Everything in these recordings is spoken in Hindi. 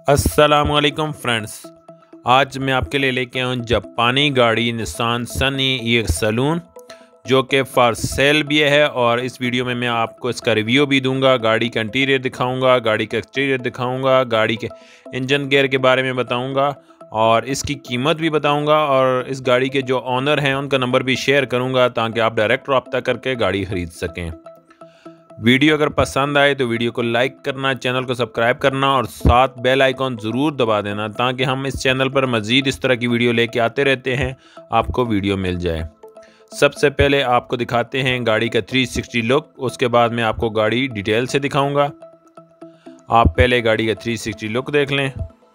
अस्सलामुअलैकुम फ्रेंड्स, आज मैं आपके लिए लेके आऊँ जापानी गाड़ी निसान सनी EX सलून जो कि फॉर सेल भी है। और इस वीडियो में मैं आपको इसका रिव्यू भी दूंगा, गाड़ी का इंटीरियर दिखाऊंगा, गाड़ी का एक्सटीरियर दिखाऊंगा, गाड़ी के इंजन गेयर के बारे में बताऊंगा और इसकी कीमत भी बताऊंगा। और इस गाड़ी के जो ऑनर हैं उनका नंबर भी शेयर करूँगा ताकि आप डायरेक्ट रब्ता करके गाड़ी ख़रीद सकें। वीडियो अगर पसंद आए तो वीडियो को लाइक करना, चैनल को सब्सक्राइब करना और साथ बेल आइकॉन ज़रूर दबा देना ताकि हम इस चैनल पर मज़ीद इस तरह की वीडियो लेके आते रहते हैं, आपको वीडियो मिल जाए। सबसे पहले आपको दिखाते हैं गाड़ी का 360 लुक, उसके बाद मैं आपको गाड़ी डिटेल से दिखाऊंगा। आप पहले गाड़ी का 360 लुक देख लें।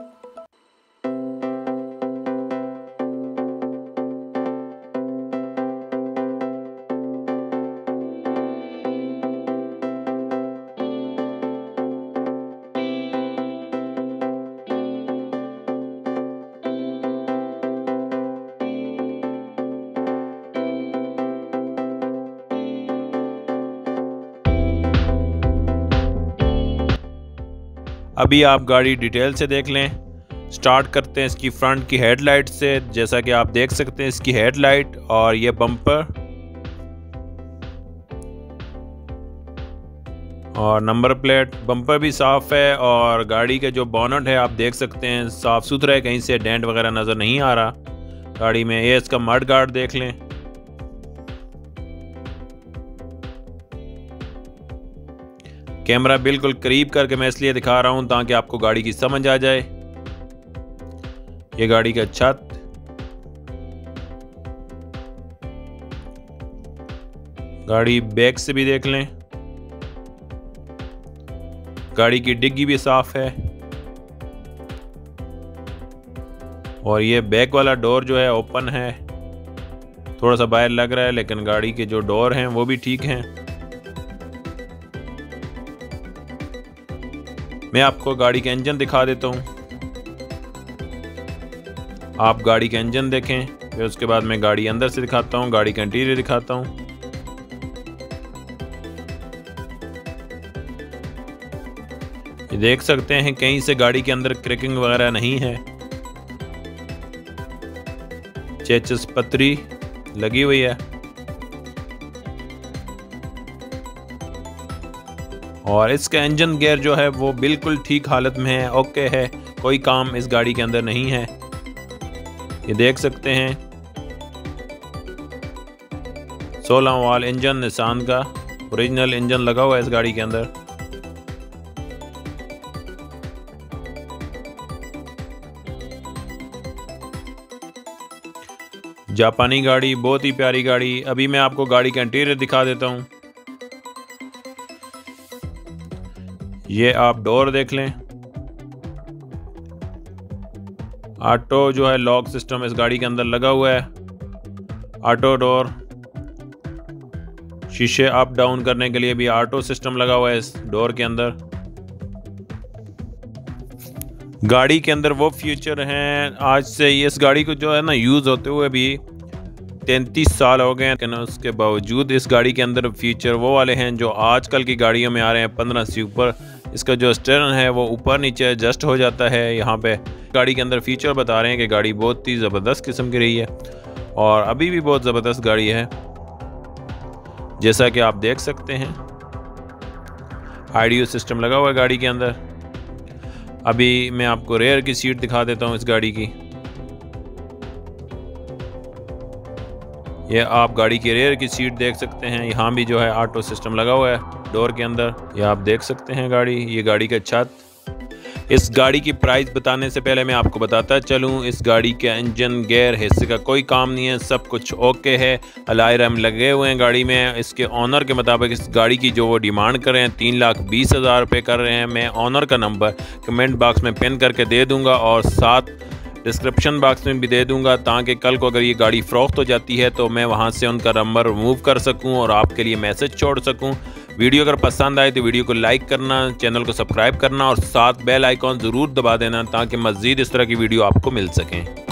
अभी आप गाड़ी डिटेल से देख लें। स्टार्ट करते हैं इसकी फ्रंट की हेडलाइट से। जैसा कि आप देख सकते हैं इसकी हेडलाइट और ये बम्पर और नंबर प्लेट, बम्पर भी साफ़ है और गाड़ी का जो बोनट है आप देख सकते हैं साफ़ सुथरा है, कहीं से डेंट वगैरह नज़र नहीं आ रहा गाड़ी में। ये इसका मड गार्ड देख लें। कैमरा बिल्कुल करीब करके मैं इसलिए दिखा रहा हूं ताकि आपको गाड़ी की समझ आ जाए। ये गाड़ी का छत, गाड़ी बैक से भी देख लें। गाड़ी की डिग्गी भी साफ है और ये बैक वाला डोर जो है ओपन है, थोड़ा सा बाहर लग रहा है लेकिन गाड़ी के जो डोर हैं वो भी ठीक हैं। मैं आपको गाड़ी का इंजन दिखा देता हूँ। आप गाड़ी का इंजन देखें, फिर उसके बाद मैं गाड़ी अंदर से दिखाता हूँ, गाड़ी का इंटीरियर दिखाता हूँ। ये देख सकते हैं कहीं से गाड़ी के अंदर क्रैकिंग वगैरह नहीं है। चेचिस पतरी लगी हुई है और इसका इंजन गेयर जो है वो बिल्कुल ठीक हालत में है, ओके है, कोई काम इस गाड़ी के अंदर नहीं है। ये देख सकते हैं 16 वाल इंजन निसान का ओरिजिनल इंजन लगा हुआ है इस गाड़ी के अंदर। जापानी गाड़ी, बहुत ही प्यारी गाड़ी। अभी मैं आपको गाड़ी का इंटीरियर दिखा देता हूँ। ये आप डोर देख लें। ऑटो जो है लॉक सिस्टम इस गाड़ी के अंदर लगा हुआ है। ऑटो डोर, शीशे अप डाउन करने के लिए भी ऑटो सिस्टम लगा हुआ है इस डोर के अंदर। गाड़ी के अंदर वो फीचर हैं, आज से इस गाड़ी को जो है ना यूज़ होते हुए भी 33 साल हो गए, लेकिन उसके बावजूद इस गाड़ी के अंदर फीचर वो वाले हैं जो आजकल की गाड़ियों में आ रहे हैं 15 से ऊपर। इसका जो स्टीयरिंग है वो ऊपर नीचे एडजस्ट हो जाता है। यहाँ पे गाड़ी के अंदर फीचर बता रहे हैं कि गाड़ी बहुत ही ज़बरदस्त किस्म की रही है और अभी भी बहुत ज़बरदस्त गाड़ी है। जैसा कि आप देख सकते हैं ऑडियो सिस्टम लगा हुआ है गाड़ी के अंदर। अभी मैं आपको रेयर की सीट दिखा देता हूँ इस गाड़ी की। ये आप गाड़ी की रेयर की सीट देख सकते हैं, यहाँ भी जो है ऑटो सिस्टम लगा हुआ है डोर के अंदर। ये आप देख सकते हैं गाड़ी, ये गाड़ी का छत। इस गाड़ी की प्राइस बताने से पहले मैं आपको बताता चलूँ, इस गाड़ी के इंजन गेयर हिस्से का कोई काम नहीं है, सब कुछ ओके है। अलॉय रैम लगे हुए हैं गाड़ी में। इसके ऑनर के मुताबिक इस गाड़ी की जो वो डिमांड कर रहे हैं 3,20,000 रुपये कर रहे हैं। मैं ऑनर का नंबर कमेंट बॉक्स में पिन करके दे दूँगा और साथ डिस्क्रिप्शन बॉक्स में भी दे दूंगा ताकि कल को अगर ये गाड़ी फ़रोख्त हो जाती है तो मैं वहां से उनका नंबर रिमूव कर सकूं और आपके लिए मैसेज छोड़ सकूं। वीडियो अगर पसंद आए तो वीडियो को लाइक करना, चैनल को सब्सक्राइब करना और साथ बेल आइकॉन ज़रूर दबा देना ताकि मज़ीद इस तरह की वीडियो आपको मिल सकें।